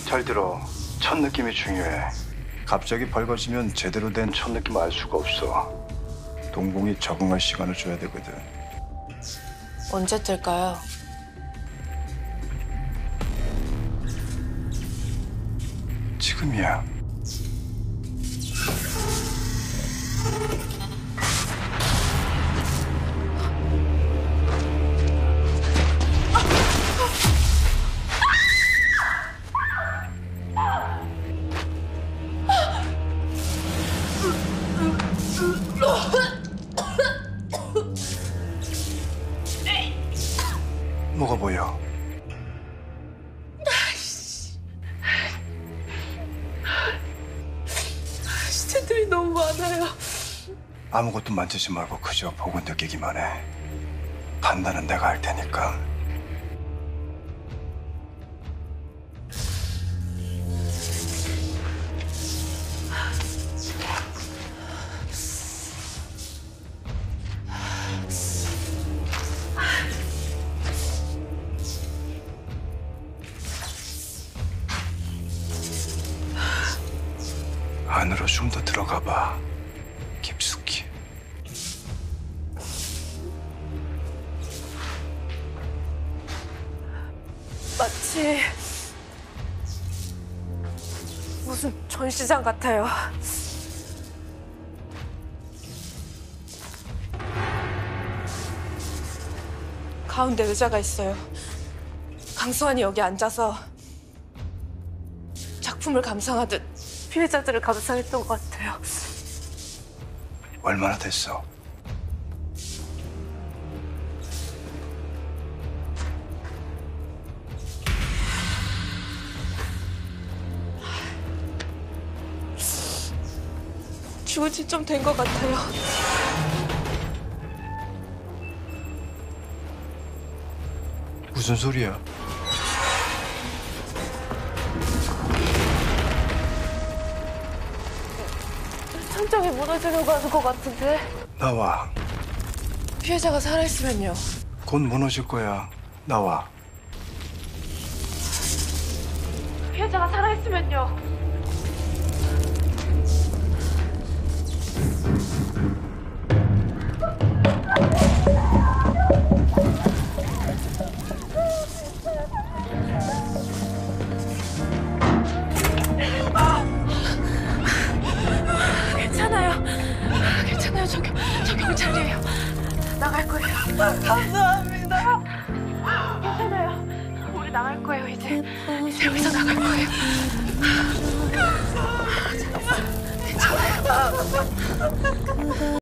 잘 들어. 첫 느낌이 중요해. 갑자기 밝아지면 제대로 된 첫 느낌 알 수가 없어. 동공이 적응할 시간을 줘야 되거든. 언제 뜰까요? 지금이야. 뭐가 보여? 시체들이 너무 많아요. 아무것도 만지지 말고 그저 보고 느끼기만 해. 판단은 내가 할 테니까. 안으로 좀 더 들어가 봐. 깊숙이. 마치 무슨 전시장 같아요. 가운데 의자가 있어요. 강수환이 여기 앉아서 작품을 감상하듯 피해자들을 감상했던 것 같아요. 얼마나 됐어? 죽은 지 좀 된 것 같아요. 무슨 소리야? 천장이 무너지려고 하는 것 같은데. 나와. 피해자가 살아있으면요. 곧 무너질 거야. 나와. 피해자가 살아있으면요. 괜찮아요. 저 경찰이에요. 나갈 거예요. 감사합니다. 괜찮아요. 우리 나갈 거예요, 이제 여기서 나갈 거예요. 괜찮아요.